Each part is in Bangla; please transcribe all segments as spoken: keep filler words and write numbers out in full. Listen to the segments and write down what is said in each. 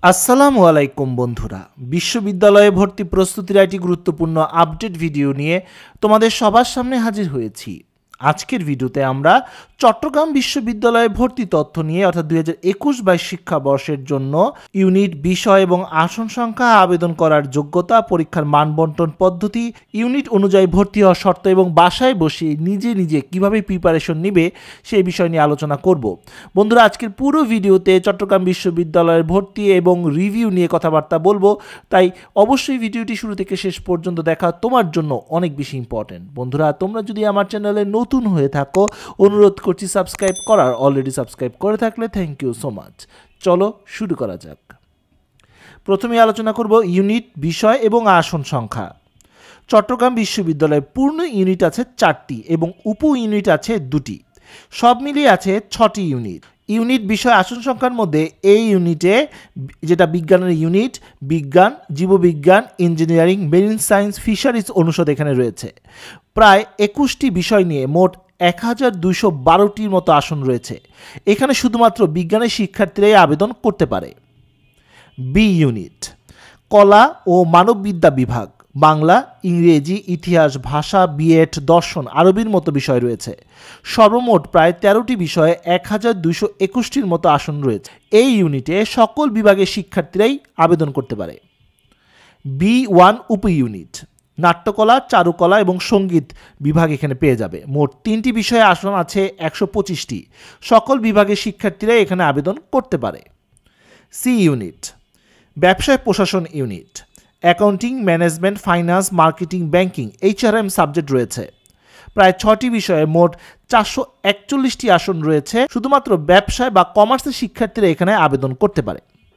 আসসালামু আলাইকুম বন্ধুরা, বিশ্ববিদ্যালয়ে ভর্তি প্রস্তুতির একটি গুরুত্বপূর্ণ আপডেট ভিডিও নিয়ে তোমাদের সবার সামনে হাজির হয়েছি। আজকের ভিডিওতে আমরা চট্টগ্রাম বিশ্ববিদ্যালয়ে ভর্তি তথ্য নিয়ে অর্থাৎ দুই হাজার একুশ বাইশ শিক্ষাবর্ষের জন্য ইউনিট বিষয় এবং আসন সংখ্যা, আবেদন করার যোগ্যতা, পরীক্ষার মান বন্টন পদ্ধতি, ইউনিট অনুযায়ী ভর্তি হওয়ার শর্ত এবং বাসায় বসে নিজে নিজে কিভাবে প্রিপারেশন নেবে সেই বিষয় নিয়ে আলোচনা করব। বন্ধুরা, আজকের পুরো ভিডিওতে চট্টগ্রাম বিশ্ববিদ্যালয়ের ভর্তি এবং রিভিউ নিয়ে কথাবার্তা বলবো, তাই অবশ্যই ভিডিওটি শুরু থেকে শেষ পর্যন্ত দেখা তোমার জন্য অনেক বেশি ইম্পর্টেন্ট। বন্ধুরা, তোমরা যদি আমার চ্যানেলে নতুন হয়ে থাকো, অনুরোধ করছি সাবস্ক্রাইব করার। অলরেডি সাবস্ক্রাইব করে থাকলে থ্যাংক ইউ সো মাচ। চলো শুরু করা যাক। প্রথমে আলোচনা করব ইউনিট বিষয় এবং আসন সংখ্যা। চট্টগ্রাম বিশ্ববিদ্যালয়ে পূর্ণ ইউনিট আছে চারটি এবং উপ ইউনিট আছে দুটি, সব মিলিয়ে আছে ছটি ইউনিট। ইউনিট বিষয় আসন সংখ্যার মধ্যে এই ইউনিটে যেটা বিজ্ঞানের ইউনিট, বিজ্ঞান, জীববিজ্ঞান, ইঞ্জিনিয়ারিং, মেরিন সায়েন্স, ফিশারিজ অনুষদ এখানে রয়েছে। প্রায় একুশটি বিষয় নিয়ে মোট এক হাজার দুইশো বারোটির মতো আসন রয়েছে। এখানে শুধুমাত্র বিজ্ঞানের শিক্ষার্থীরাই আবেদন করতে পারে। বি ইউনিট কলা ও মানববিদ্যা বিভাগ, বাংলা, ইংরেজি, ইতিহাস, ভাষা, বিএড, দর্শন, আরবির মতো বিষয় রয়েছে। সর্বমোট প্রায় তেরোটি বিষয়ে এক হাজার দুইশো একুশটির মতো আসন রয়েছে। এই ইউনিটে সকল বিভাগের শিক্ষার্থীরাই আবেদন করতে পারে। বি ওয়ান উপ ইউনিট নাট্যকলা, চারুকলা এবং সঙ্গীত বিভাগ এখানে পেয়ে যাবে। মোট তিনটি বিষয়ে আসন আছে একশো পঁচিশটি। সকল বিভাগের শিক্ষার্থীরাই এখানে আবেদন করতে পারে। সি ইউনিট ব্যবসায় প্রশাসন unit, accounting, management, finance, marketing, banking, HRM subject রয়েছে। প্রায় ছটি বিষয়ে মোট চারশো একচল্লিশটি আসন রয়েছে। শুধুমাত্র ব্যবসায় বা কমার্সের শিক্ষার্থীরা এখানে আবেদন করতে পারে।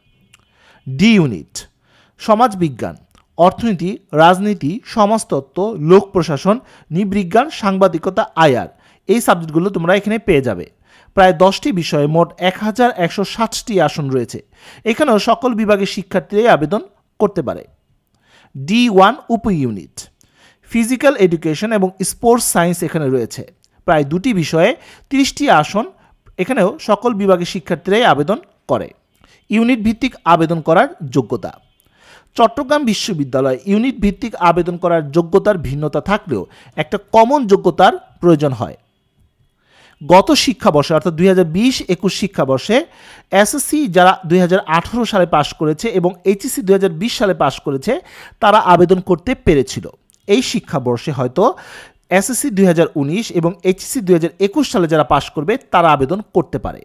ডি ইউনিট সমাজবিজ্ঞান, অর্থনীতি, রাজনীতি, সমাজতত্ত্ব, লোক প্রশাসন, নৃবিজ্ঞান, সাংবাদিকতা, আইআর, এই সাবজেক্টগুলো তোমরা এখানে পেয়ে যাবে। প্রায় দশটি বিষয়ে মোট এক হাজার একশো ষাটটি আসন রয়েছে। এখানেও সকল বিভাগের শিক্ষার্থীরাই আবেদন করতে পারে। ডি ওয়ান উপ ইউনিট ফিজিক্যাল এডুকেশন এবং স্পোর্টস সায়েন্স এখানে রয়েছে। প্রায় দুটি বিষয়ে তিরিশটি আসন, এখানেও সকল বিভাগের শিক্ষার্থীরাই আবেদন করে। ইউনিট ভিত্তিক আবেদন করার যোগ্যতা। চট্টগ্রাম বিশ্ববিদ্যালয় ইউনিট ভিত্তিক আবেদন করার যোগ্যতার ভিন্নতা থাকলেও একটা কমন যোগ্যতার প্রয়োজন হয়। গত শিক্ষাবর্ষে অর্থাৎ দুই হাজার বিশ একুশ শিক্ষাবর্ষে এসএসসি যারা দুই হাজার আঠারো সালে পাশ করেছে এবং এইচএসসি দুই হাজার বিশ সালে পাশ করেছে তারা আবেদন করতে পেরেছিল। এই শিক্ষাবর্ষে হয়তো এসএসসি দুই হাজার উনিশ এবং এইচএসসি দুই হাজার একুশ সালে যারা পাশ করবে তারা আবেদন করতে পারে।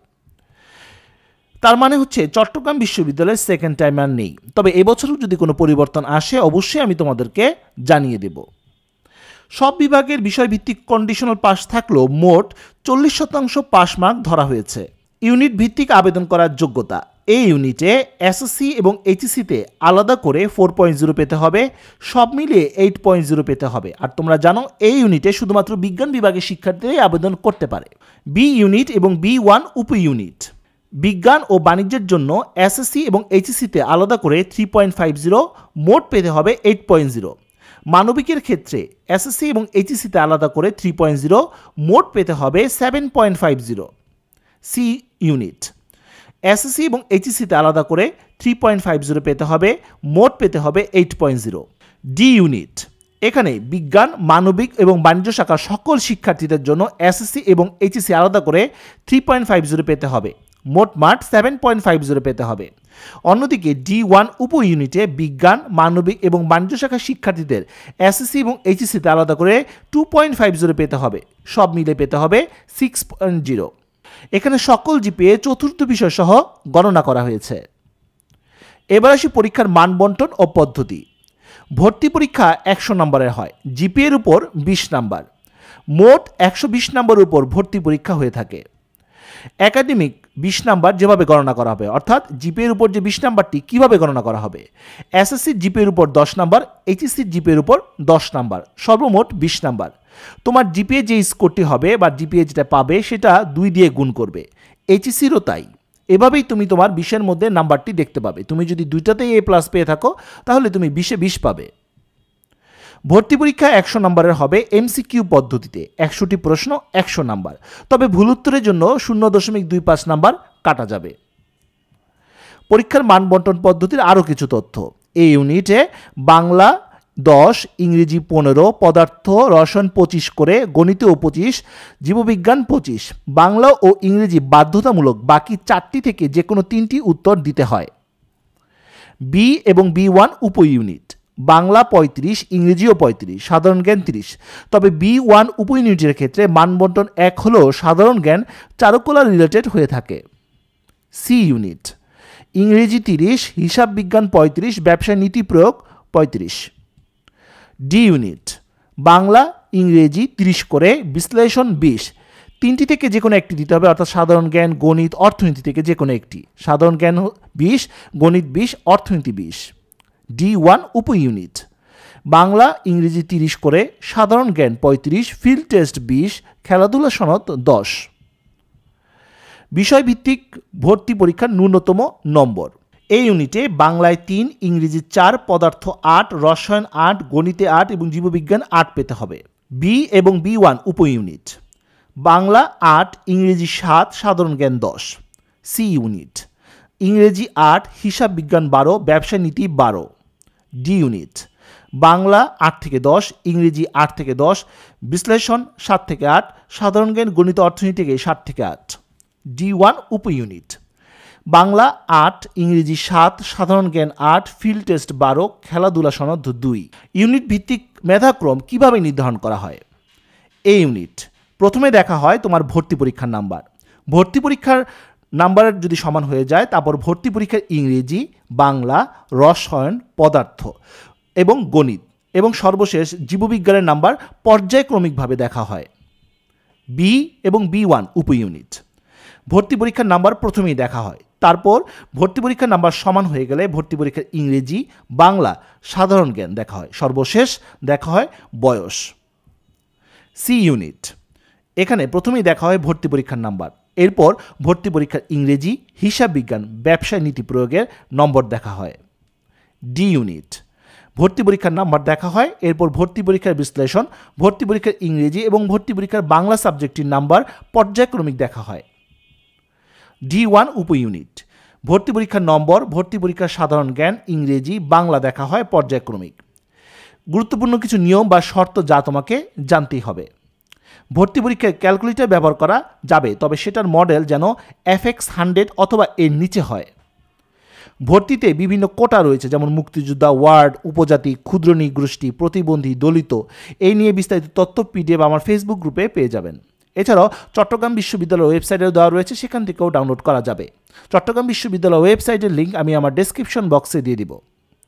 তার মানে হচ্ছে চট্টগ্রাম বিশ্ববিদ্যালয়ের সেকেন্ড টাইম আর নেই। তবে এবছরও যদি কোনো পরিবর্তন আসে অবশ্যই আমি তোমাদেরকে জানিয়ে দেব। সব বিভাগের বিষয়ভিত্তিক কন্ডিশনাল পাস থাকলেও মোট চল্লিশ শতাংশ পাস মার্ক ধরা হয়েছে। ইউনিট ভিত্তিক আবেদন করার যোগ্যতা। এই ইউনিটে এসএসসি এবং এইচএসসিতে আলাদা করে ফোর পয়েন্ট জিরো পেতে হবে, সব মিলিয়ে এইট পয়েন্ট জিরো পেতে হবে। আর তোমরা জানো এই ইউনিটে শুধুমাত্র বিজ্ঞান বিভাগের শিক্ষার্থীরাই আবেদন করতে পারে। বি ইউনিট এবং বি ওয়ান উপ ইউনিট বিজ্ঞান ও বাণিজ্যের জন্য এসএসসি এবং এইচএসসিতে আলাদা করে থ্রি পয়েন্ট ফাইভ জিরো, মোট পেতে হবে এইট পয়েন্ট জিরো। মানবিকের ক্ষেত্রে এসএসসি এবং এইচএসসিতে আলাদা করে থ্রি পয়েন্ট জিরো, মোট পেতে হবে seven point five zero. C unit SSC এবং এইচএসসিতে আলাদা করে থ্রি পয়েন্ট ফাইভ জিরো পেতে হবে, মোট পেতে হবে eight point zero. D unit এখানে বিজ্ঞান, মানবিক এবং বাণিজ্য শাখার সকল শিক্ষার্থীদের জন্য এসএসসি এবং এইচএসসি আলাদা করে থ্রি পয়েন্ট ফাইভ জিরো পেতে হবে, মোট mark seven point five zero পেতে হবে। অন্যদিকে ডি ওয়ান উপ ইউনিটে বিজ্ঞান, মানবিক এবং বাণিজ্য শাখার শিক্ষার্থীদের এসএসসি এবং এইচএসসিতে আলাদা করে টু পয়েন্ট ফাইভ জিরো পেতে হবে, সব মিলে পেতে হবে সিক্স পয়েন্ট জিরো। এখানে সকল জিপিএ চতুর্থ বিষয় সহ গণনা করা হয়েছে। এবার আসি পরীক্ষার মান বন্টন ও পদ্ধতি। ভর্তি পরীক্ষা একশো নম্বরের হয়, জিপিএর উপর বিশ নাম্বার। মোট একশো বিশ নম্বরের উপর ভর্তি পরীক্ষা হয়ে থাকে। একাডেমিক বিশ নাম্বার যেভাবে গণনা করা হবে, অর্থাৎ জিপিএর উপর যে বিশ নাম্বারটি কীভাবে গণনা করা হবে, এসএসসির জিপিএর উপর দশ নাম্বার, এইচএসসির জিপিএর উপর দশ নাম্বার, সর্বমোট বিশ নাম্বার। তোমার জিপিএ যে স্কোরটি হবে বা জিপিএ যেটা পাবে সেটা দুই দিয়ে গুণ করবে। এইচএসসিরও তাই। এভাবেই তুমি তোমার বিশের মধ্যে নাম্বারটি দেখতে পাবে। তুমি যদি দুইটাতেই এ প্লাস পেয়ে থাকো তাহলে তুমি বিশে বিশ পাবে। ভর্তি পরীক্ষা একশো নম্বরের হবে এমসিকিউ পদ্ধতিতে, একশোটি প্রশ্ন একশো নাম্বার, তবে ভুল উত্তরের জন্য শূন্য দশমিক দুই পাঁচ নাম্বার কাটা যাবে। পরীক্ষার মান বন্টন পদ্ধতির আরও কিছু তথ্য। এই ইউনিটে বাংলা দশ, ইংরেজি পনেরো, পদার্থ রসায়ন পঁচিশ করে, গণিতেও পঁচিশ, জীববিজ্ঞান পঁচিশ। বাংলা ও ইংরেজি বাধ্যতামূলক, বাকি চারটি থেকে যে কোনো তিনটি উত্তর দিতে হয়। বি এবং বি ওয়ান উপ ইউনিট, বাংলা পঁয়ত্রিশ, ইংরেজিও পঁয়ত্রিশ, সাধারণ জ্ঞান তিরিশ। তবে বি ওয়ান উপ ইউনিটের ক্ষেত্রে মানবন্টন এক হলেও সাধারণ জ্ঞান চারুকলা রিলেটেড হয়ে থাকে। সি ইউনিট, ইংরেজি তিরিশ, হিসাব বিজ্ঞান পঁয়ত্রিশ, ব্যবসায় নীতি প্রয়োগ পঁয়ত্রিশ। ডি ইউনিট, বাংলা ইংরেজি তিরিশ করে, বিশ্লেষণ বিশ। তিনটি থেকে যে কোনো একটি দিতে হবে, অর্থাৎ সাধারণ জ্ঞান, গণিত, অর্থনীতি থেকে যে কোনো একটি। সাধারণ জ্ঞান বিশ, গণিত বিশ, অর্থনীতি বিশ। ডি ওয়ান উপ ইউনিট, বাংলা ইংরেজি তিরিশ করে, সাধারণ জ্ঞান পঁয়ত্রিশ, ফিল্ড টেস্ট বিশ, খেলাধুলা সনদ দশ। বিষয়ভিত্তিক ভর্তি পরীক্ষার ন্যূনতম নম্বর। এই ইউনিটে বাংলায় তিন, ইংরেজি চার, পদার্থ আট, রসায়ন আট, গণিতে আট এবং জীববিজ্ঞান আট পেতে হবে। বি এবং বি ওয়ান উপ ইউনিট, বাংলা আট, ইংরেজি সাত, সাধারণ জ্ঞান দশ। সি ইউনিট, ইংরেজি আট, হিসাব বিজ্ঞান বারো, ব্যবসা নীতি বারো। ডি ইউনিট, বাংলা আট থেকে দশ, ইংরেজি আট থেকে দশ, বিশ্লেষণ সাত থেকে আট, সাধারণ জ্ঞান, গণিত, অর্থনীতি থেকে সাত থেকে আট। ডি ওয়ান উপ ইউনিট, বাংলা আট, ইংরেজি সাত, সাধারণ জ্ঞান আট, ফিল্ড টেস্ট বারো, খেলাধুলা সনদ দুই। ইউনিট ভিত্তিক মেধাক্রম কিভাবে নির্ধারণ করা হয়? এই ইউনিট প্রথমে দেখা হয় তোমার ভর্তি পরীক্ষার নাম্বার। ভর্তি পরীক্ষার নাম্বারের যদি সমান হয়ে যায়, তারপর ভর্তি পরীক্ষার ইংরেজি, বাংলা, রসায়ন, পদার্থ এবং গণিত এবং সর্বশেষ জীববিজ্ঞানের নাম্বার পর্যায়ক্রমিকভাবে দেখা হয়। বি এবং বি ওয়ান উপ ইউনিট, ভর্তি পরীক্ষার নাম্বার প্রথমেই দেখা হয়, তারপর ভর্তি পরীক্ষার নাম্বার সমান হয়ে গেলে ভর্তি পরীক্ষার ইংরেজি, বাংলা, সাধারণ জ্ঞান দেখা হয়, সর্বশেষ দেখা হয় বয়স। সি ইউনিট, এখানে প্রথমেই দেখা হয় ভর্তি পরীক্ষার নাম্বার, এরপর ভর্তি পরীক্ষার ইংরেজি, হিসাব বিজ্ঞান, ব্যবসায় নীতি প্রয়োগের নম্বর দেখা হয়। ডি ইউনিট, ভর্তি পরীক্ষার নাম্বার দেখা হয়, এরপর ভর্তি পরীক্ষার বিশ্লেষণ, ভর্তি পরীক্ষার ইংরেজি এবং ভর্তি পরীক্ষার বাংলা সাবজেক্টটির নাম্বার পর্যায়ক্রমিক দেখা হয়। ডি ওয়ান উপ ইউনিট, ভর্তি পরীক্ষার নম্বর, ভর্তি পরীক্ষার সাধারণ জ্ঞান, ইংরেজি, বাংলা দেখা হয় পর্যায়ক্রমিক। গুরুত্বপূর্ণ কিছু নিয়ম বা শর্ত যা তোমাকে জানতেই হবে। ভর্তি পরীক্ষায় ক্যালকুলেটর ব্যবহার করা যাবে, তবে সেটার মডেল যেন এফ এক্স হান্ড্রেড অথবা এর নিচে হয়। ভর্তিতে বিভিন্ন কোটা রয়েছে, যেমন মুক্তিযোদ্ধা, ওয়ার্ড, উপজাতি, ক্ষুদ্র নৃগোষ্ঠী, প্রতিবন্ধী, দলিত। এই নিয়ে বিস্তারিত তথ্য পিডিএফ আমার ফেসবুক গ্রুপে পেয়ে যাবেন। এছাড়াও চট্টগ্রাম বিশ্ববিদ্যালয়ের ওয়েবসাইটেও দেওয়া রয়েছে, সেখান থেকেও ডাউনলোড করা যাবে। চট্টগ্রাম বিশ্ববিদ্যালয় ওয়েবসাইটের লিঙ্ক আমি আমার ডেসক্রিপশন বক্সে দিয়ে দিব।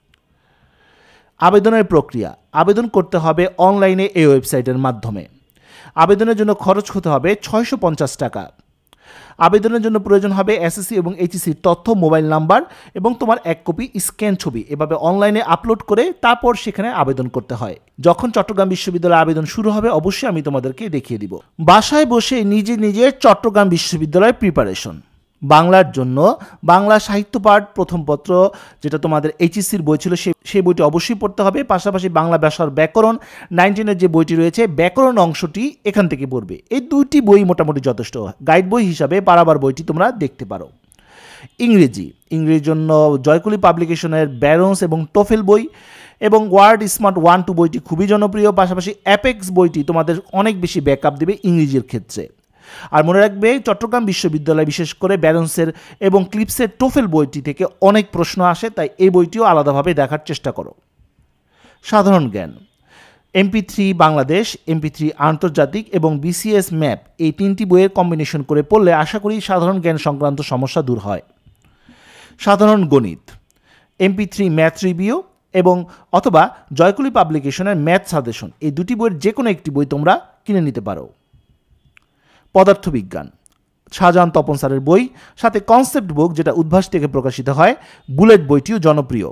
আবেদনের প্রক্রিয়া, আবেদন করতে হবে অনলাইনে এই ওয়েবসাইটের মাধ্যমে। আবেদনের জন্য খরচ হতে হবে ছয়শো পঞ্চাশ টাকা। আবেদনের জন্য প্রয়োজন হবে এসএসসি এবং এইচএসসির তথ্য, মোবাইল নাম্বার এবং তোমার এক কপি স্ক্যান ছবি। এভাবে অনলাইনে আপলোড করে তারপর সেখানে আবেদন করতে হয়। যখন চট্টগ্রাম বিশ্ববিদ্যালয়ে আবেদন শুরু হবে অবশ্যই আমি তোমাদেরকে দেখিয়ে দিব। বাসায় বসে নিজে নিজে চট্টগ্রাম বিশ্ববিদ্যালয়ের প্রিপারেশন। বাংলার জন্য বাংলা সাহিত্য পাঠ প্রথম পত্র, যেটা তোমাদের এইচএসসির বই ছিল, সেই সেই বইটি অবশ্যই পড়তে হবে। পাশাপাশি বাংলা ভাষার ব্যাকরণ নাইনটিনের যে বইটি রয়েছে, ব্যাকরণ অংশটি এখান থেকে পড়বে। এই দুইটি বই মোটামুটি যথেষ্ট। গাইড বই হিসাবে পারাবার বইটি তোমরা দেখতে পারো। ইংরেজি, ইংরেজির জন্য জয়কুলি পাবলিকেশনের ব্যারন্স এবং টোফেল বই এবং ওয়ার্ড স্মার্ট ওয়ান টু বইটি খুবই জনপ্রিয়। পাশাপাশি অ্যাপেক্স বইটি তোমাদের অনেক বেশি ব্যাকআপ দেবে ইংরেজির ক্ষেত্রে। আর মনে রাখবে, চট্টগ্রাম বিশ্ববিদ্যালয় বিশেষ করে ব্যারন্সের এবং ক্লিপসের টোফেল বইটি থেকে অনেক প্রশ্ন আসে, তাই এই বইটিও আলাদাভাবে দেখার চেষ্টা করো। সাধারণ জ্ঞান, MP three Bangladesh, MP three আন্তর্জাতিক এবং বিসিএস ম্যাপ, এই তিনটি বইয়ের কম্বিনেশন করে পড়লে আশা করি সাধারণ জ্ঞান সংক্রান্ত সমস্যা দূর হয়। সাধারণ গণিত, এমপি থ্রি ম্যাথ রিভিউ এবং অথবা জয়কুলি পাবলিকেশনের ম্যাথ সাজেশন, এই দুটি বইয়ের যে কোনো একটি বই তোমরা কিনে নিতে পারো। পদার্থবিজ্ঞান, শাহজাহান তপন স্যারের বই, সাথে কনসেপ্ট বুক যেটা উদ্ভাস থেকে প্রকাশিত হয়, বুলেট বইটিও জনপ্রিয়।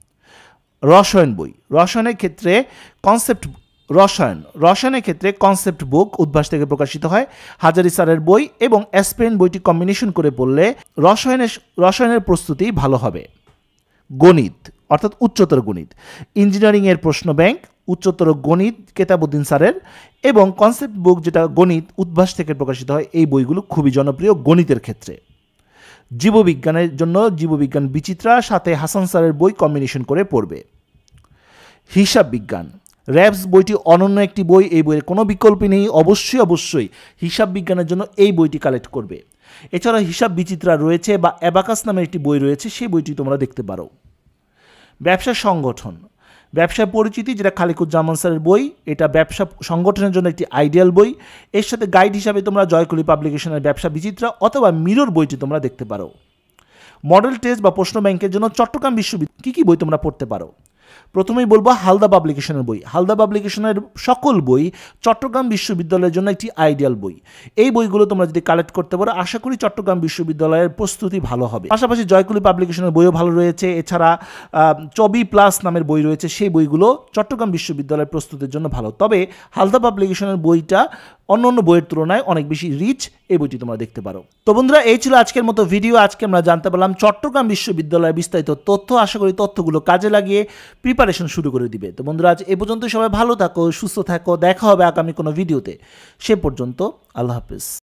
রসায়ন বই, রসায়নের ক্ষেত্রে কনসেপ্ট রসায়ন রসায়নের ক্ষেত্রে কনসেপ্ট বুক উদ্ভাস থেকে প্রকাশিত হয়, হাজারি স্যারের বই এবং অ্যাসপেন বইটি কম্বিনেশন করে পড়লে রসায়নের রসায়নের প্রস্তুতি ভালো হবে। গণিত অর্থাৎ উচ্চতর গণিত, ইঞ্জিনিয়ারিংয়ের প্রশ্ন ব্যাংক, উচ্চতর গণিত কেতাবুদ্দিন স্যারের এবং কনসেপ্ট বুক যেটা গণিত উদ্ভাস থেকে প্রকাশিত হয়, এই বইগুলো খুবই জনপ্রিয় গণিতের ক্ষেত্রে। জীববিজ্ঞানের জন্য জীববিজ্ঞান বিচিত্রা, সাথে হাসান স্যারের বই কম্বিনেশন করে পড়বে। হিসাব বিজ্ঞান র্যাবস বইটি অনন্য একটি বই, এই বইয়ের কোনো বিকল্প নেই, অবশ্যই অবশ্যই হিসাব বিজ্ঞানের জন্য এই বইটি কালেক্ট করবে। এছাড়া হিসাব বিচিত্রা রয়েছে বা অ্যাবাকাস নামের একটি বই রয়েছে, সেই বইটি তোমরা দেখতে পারো। ব্যবসা সংগঠন ব্যবসায় পরিচিতি, যেটা খালিকুজ্জামান স্যারের বই, এটা ব্যবসা সংগঠনের জন্য একটি আইডিয়াল বই। এর সাথে গাইড হিসাবে তোমরা জয়কলি পাবলিকেশনের ব্যবসা বিচিত্রা অথবা মিরর বইটি তোমরা দেখতে পারো। মডেল টেস্ট বা প্রশ্ন ব্যাংকের জন্য চট্টগ্রাম বিশ্ববিদ্যালয় কী কী বই তোমরা পড়তে পারো? প্রথমেই বলবো হালদা পাবলিকেশনের বই। হালদা পাবলিকেশনের সকল বই চট্টগ্রাম বিশ্ববিদ্যালয়ের জন্য একটি আইডিয়াল বই। এই বইগুলো তোমরা যদি কালেক্ট করতে পারো, আশা করি চট্টগ্রাম বিশ্ববিদ্যালয়ের প্রস্তুতি ভালো হবে। পাশাপাশি জয়কুলি পাবলিকেশনের বইও ভালো রয়েছে। এছাড়া চবি প্লাস নামের বই রয়েছে, সেই বইগুলো চট্টগ্রাম বিশ্ববিদ্যালয়ের প্রস্তুতির জন্য ভালো। তবে হালদা পাবলিকেশনের বইটা অন্য অন্য বইয়ের তুলনায় অনেক বেশি রিচ, এই বইটি তোমরা দেখতে পারো। তো বন্ধুরা, এই ছিল আজকের মতো ভিডিও। আজকে আমরা জানতে পারলাম চট্টগ্রাম বিশ্ববিদ্যালয়ের বিস্তারিত তথ্য। আশা করি তথ্যগুলো কাজে লাগিয়ে প্রিপারেশন শুরু করে দিবে। তো বন্ধুরা, আজ এ পর্যন্ত, সবাই ভালো থাকো, সুস্থ থাকো, দেখা হবে আগামী কোনো ভিডিওতে। সে পর্যন্ত আল্লাহ হাফেজ।